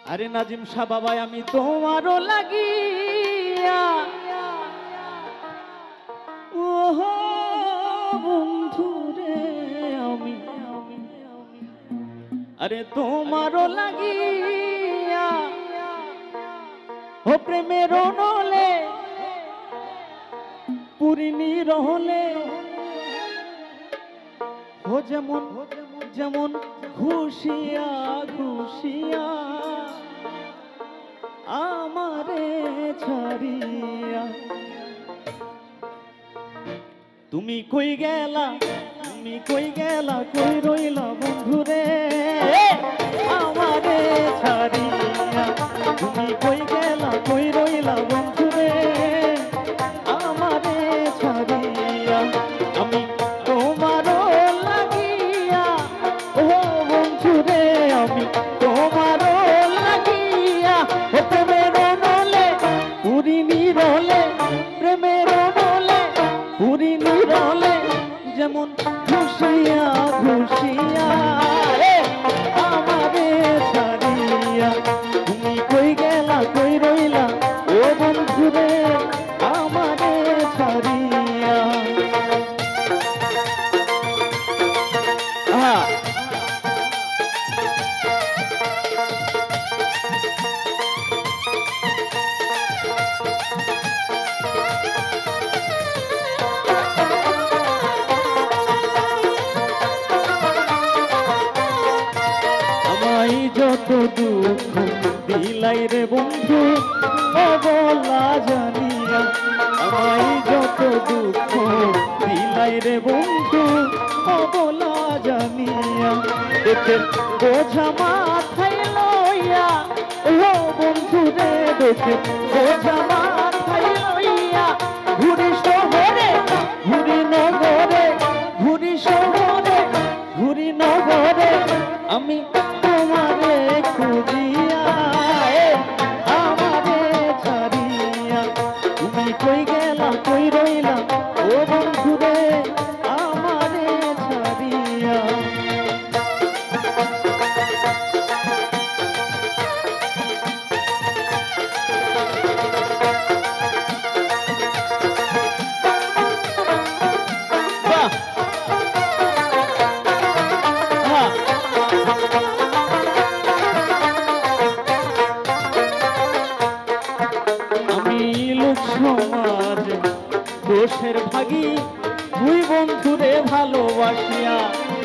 আরে নাজিম শাহ বাবা আমি তোমারও লাগিয়া ওহো বন্ধু রে আমি আরে তোমারও লাগিয়া ও প্রেমের নলে পুরিনি রহলে ও যেমন যেমন খুশিয়া খুশিয়া আমারে ছাড়িয়া তুমি কই গেলা কই রইলা বন্ধুরে আমারে ছাড়িয়া তুমি কই গেলা কই রইলা বন্ধুরে আমারে ছাড়িয়া আমি তোমারও লাগিয়া ও বন্ধুরে আমি তোমারও লাগিয়া ও প্রেমের নলে পুরিনি রলে প্রেমের নলে পুরিনি রলে যেমন খুশিয়া খুশিয়া আমারে ছাড়িয়া তুমি কই গেলা কই রইলা ও বন্ধুরে আমারে ছাড়িয়া যত দুঃখ দিলাই রে বন্ধু অবলা জানিয়া আমায় যত দুঃখ দিলাই রে বন্ধু অবলা জানিয়া দেখে বোঝা মাথায় লইয়া ও বন্ধু রে দেখে বোঝা মাথায় লইয়া ঘুরি শহরে ঘুরি নগরে ঘুরি শহরে ঘুরি নগরে আমি তোমারে খুঁজিয়া আমারে ছাড়িয়া তুমি কই গেলা কই রইলা ও বন্ধুরে আমারে ছাড়িয়া সমাজ দোষের ভাগী দুই বন্ধুরে ভালোবাসিয়া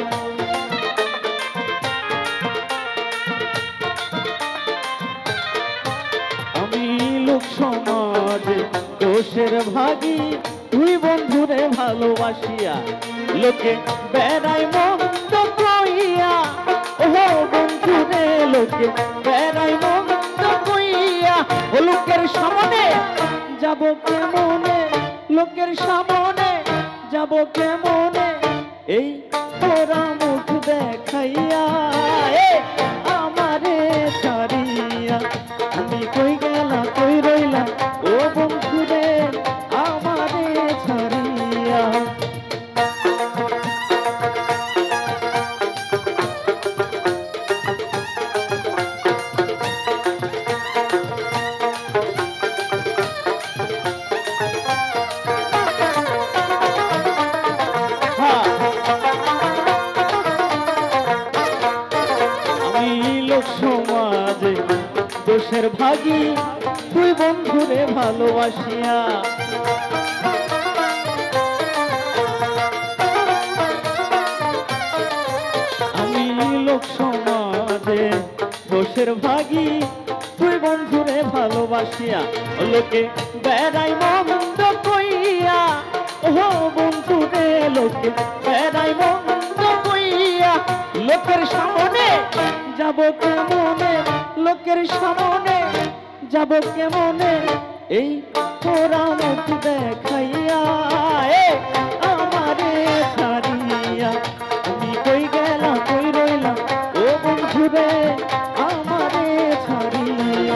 আমি লোক সমাজ দোষের ভাগী দুই বন্ধুরে ভালোবাসিয়া লোকে বেড়াই মন্দ কইয়া ও বন্ধুরে লোকে বেড়াই মন্দ কইয়া ও লোকের সামনে যাব কেমনে লোকের সামনে যাব কেমনে এই তোরা মুখ দেখাইয়া আমারে ছাড়িয়া তুমি কই গেলা কই রইলা ও বন্ধুরে আমারে ছাড়িয়া সমাজে দোষের ভাগী দুই বন্ধুরে ভালোবাসিয়া আমি লোক সমাজে দোষের ভাগী দুই বন্ধুরে ভালোবাসিয়া লোকে বেড়াই মন্দ কইয়া ও বন্ধুরে লোকে বেড়াই মন্দ কইয়া লোকের সামনে যাব কেমনে লোকের সামনে যাব কেমনে এই তোরা মুখ দেখাইয়া আমারে ছাড়িয়া তুমি কই গেলা কই রইলা ও বন্ধুরে আমারে ছাড়িয়া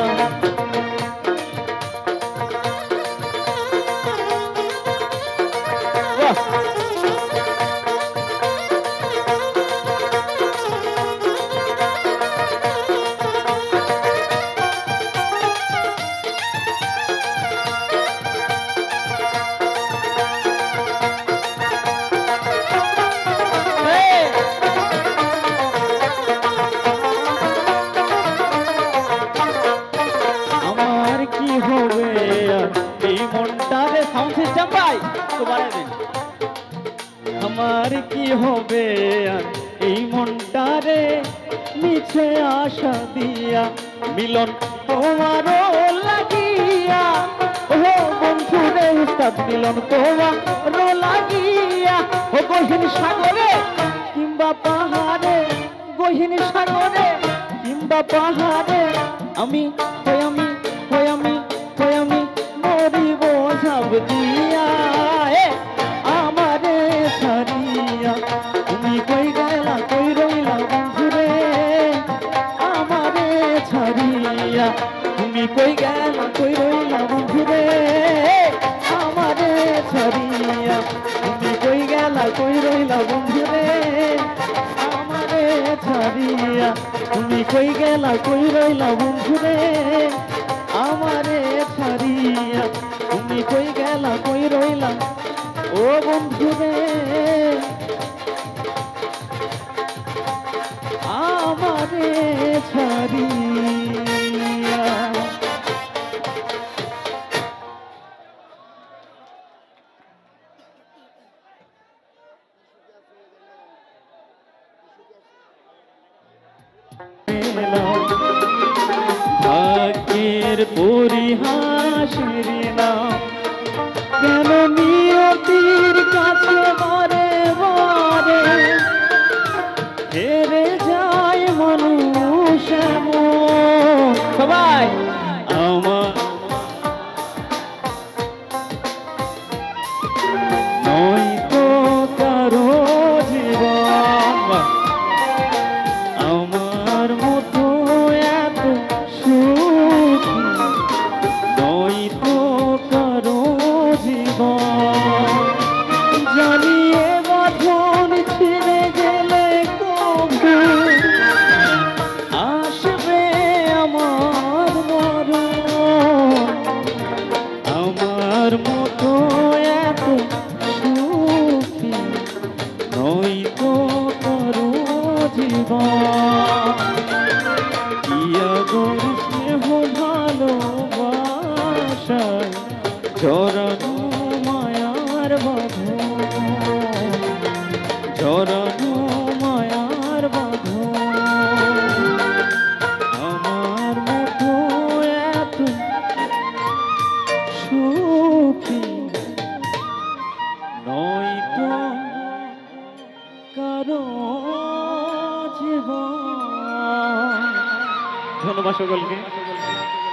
হবে আর এই মনটারে মিছে আশা দিয়া মিলন তোমারও লাগিয়া ও বন্ধু রে উস্তাদ মিলন তোমারও লাগিয়া ও গহীন সাগরে কিংবা পাহাড়ে গহীন সাগরে কিংবা পাহাড়ে আমি মরিব সব দিয়া আমারে ছাড়িয়া তুমি কই গেলা কই রইলা বন্ধুরে আমারে ছাড়িয়া তুমি কই গেলা কই রইলা বন্ধুরে আমারে ছাড়িয়া তুমি কই গেলা কই রইলা বন্ধুরে আমারে ছাড়িয়া তুমি কই গেলা কই রইলা বন্ধুরে আমারে ছাড়িয়া তুমি কই গেলা কই রইলা ও বন্ধুরে আমারে ছাড়িয়া। ভাগ্যের পরিহাসের নাম কেন নিয়তির কাছে বারে বারে হেরে যায় মানুষ এমন। সবাই আমার নয় তো কারো জীবন আমার মতো এত সুখী নয় তো কারো জীবন জানিয়ে বাঁধন ছিঁড়ে গেলে কবু আসবে আমার মরণ আমার মতো এত সুখী নয় তো কারো জীবন ইয়া গর স্নেহ ভালোবাসায় জড়ানো মায়ার বাঁধন জড়ানো মায়ার বাঁধন আমার মতো এত সুখী নয় তো কারো জীবন। ধন্যবাদ সকলকে।